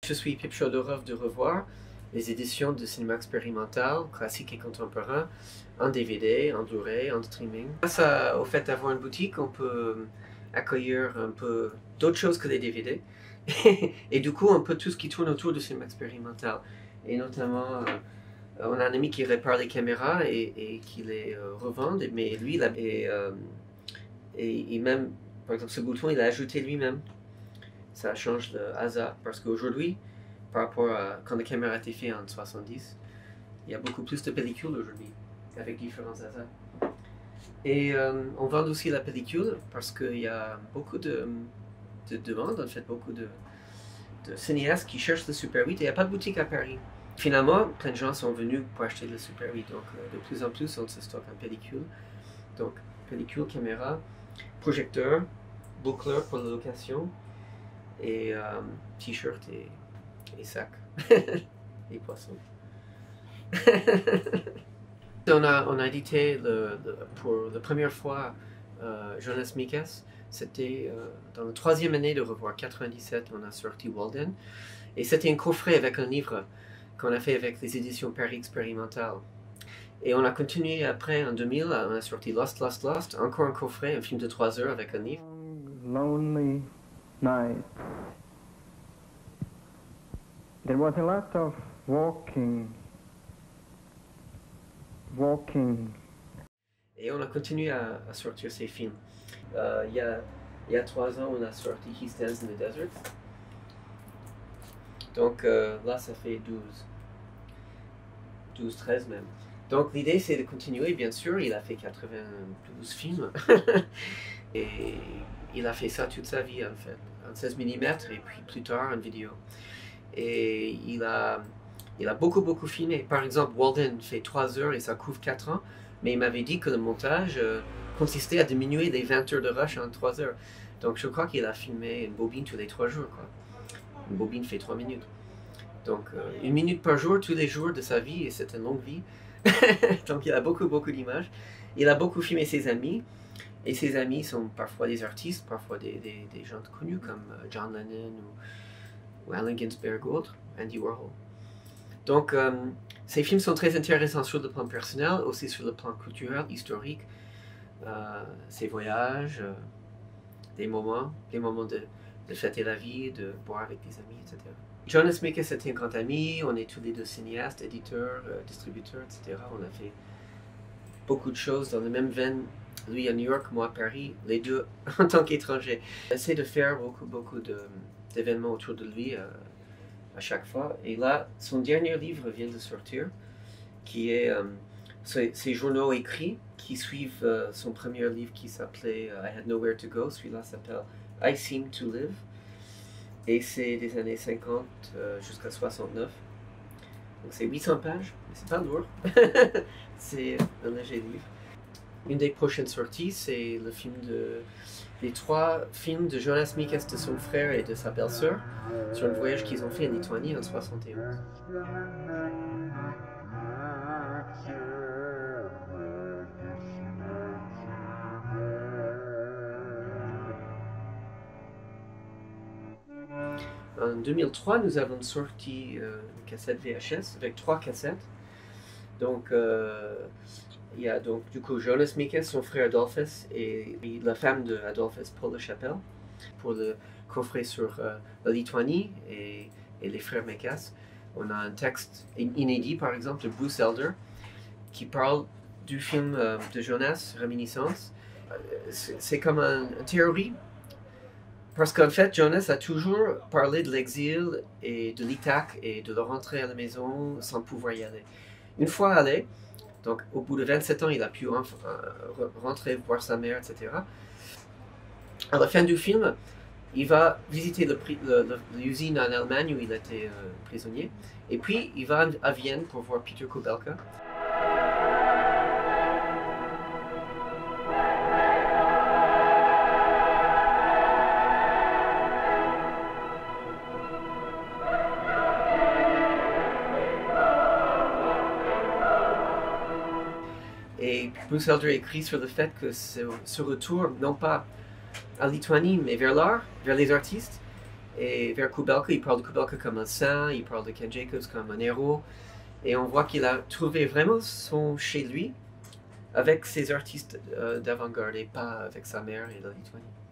Je suis Pip Chodorov de Revoir, les éditions de cinéma expérimental, classique et contemporain, en DVD, en Blu-ray, en streaming. Grâce au fait d'avoir une boutique, on peut accueillir un peu d'autres choses que les DVD. Et du coup, un peu tout ce qui tourne autour du cinéma expérimental. Et notamment, on a un ami qui répare les caméras et qui les revend, mais lui, et même, par exemple, ce bouton, il l'a ajouté lui-même. Ça change le hasard, parce qu'aujourd'hui, par rapport à quand la caméra a été faite en 70, il y a beaucoup plus de pellicules aujourd'hui, avec différents hasards. Et on vend aussi la pellicule, parce qu'il y a beaucoup de demandes, en fait, beaucoup de cinéastes qui cherchent le Super 8, et il n'y a pas de boutique à Paris. Finalement, plein de gens sont venus pour acheter le Super 8, donc de plus en plus, on se stocke en pellicule. Donc, pellicule, caméra, projecteur, boucleur pour la location, et t-shirt et sac, et poissons. on a édité pour la première fois Jonas Mekas. C'était dans la 3e année de Revoir 97, on a sorti Walden. Et c'était un coffret avec un livre qu'on a fait avec les éditions Paris Expérimental. Et on a continué après, en 2000, on a sorti Lost, Lost, Lost, encore un coffret, un film de 3 heures avec un livre. Lonely night. There was a lot of walking. Et on a continué à sortir ces films. Il y a 3 ans, on a sorti He Stands in the Desert. Donc là, ça fait 13 même. Donc l'idée, c'est de continuer, bien sûr. Il a fait 92 films. Et il a fait ça toute sa vie, en fait. En 16 mm, et puis plus tard, en vidéo. Et il a beaucoup filmé. Par exemple, Walden fait 3 heures et ça couvre 4 ans. Mais il m'avait dit que le montage consistait à diminuer les 20 heures de rush en 3 heures. Donc je crois qu'il a filmé une bobine tous les 3 jours, quoi. Une bobine fait 3 minutes. Donc 1 minute par jour, tous les jours de sa vie, et c'est une longue vie. Donc il a beaucoup d'images. Il a beaucoup filmé ses amis. Et ses amis sont parfois des artistes, parfois des gens connus comme John Lennon ou Allen Ginsberg ou autres, Andy Warhol. Donc ces films sont très intéressants sur le plan personnel, aussi sur le plan culturel, historique. Ses voyages, des moments de fêter la vie, de boire avec des amis, etc. Jonas Mekas était un grand ami, on est tous les deux cinéastes, éditeurs, distributeurs, etc. On a fait beaucoup de choses dans la même veine, lui à New York, moi à Paris, les deux en tant qu'étrangers. On essaie de faire beaucoup d'événements autour de lui à chaque fois. Et là, son dernier livre vient de sortir, qui est ses journaux écrits qui suivent son premier livre qui s'appelait I Had Nowhere to Go. Celui-là s'appelle I Seem to Live. Et c'est des années 50 jusqu'à 69. Donc c'est 800 pages, mais c'est pas lourd. C'est un léger livre. Une des prochaines sorties, c'est les 3 films de Jonas Mekas, de son frère et de sa belle-sœur, sur un voyage qu'ils ont fait en Lituanie en 71. En 2003, nous avons sorti une cassette VHS avec 3 cassettes. Donc, il y a donc du coup Jonas Mekas, son frère Adolphus, et la femme de Adolphus, Paul LaChapelle, pour le coffret sur la Lituanie et les frères Mekas. On a un texte inédit, par exemple, de Bruce Elder, qui parle du film de Jonas, Réminiscence. C'est comme une théorie. Parce qu'en fait, Jonas a toujours parlé de l'exil et de l'Ithaque et de la rentrée à la maison sans pouvoir y aller. Une fois allé, donc au bout de 27 ans, il a pu rentrer voir sa mère, etc. À la fin du film, il va visiter l'usine en Allemagne où il était prisonnier. Et puis, il va à Vienne pour voir Peter Kubelka. Et Bruce Elder écrit sur le fait que ce retour, non pas à Lituanie, mais vers l'art, vers les artistes, Et vers Kubelka, il parle de Kubelka comme un saint, il parle de Ken Jacobs comme un héros. Et on voit qu'il a trouvé vraiment son chez lui avec ses artistes d'avant-garde et pas avec sa mère et la Lituanie.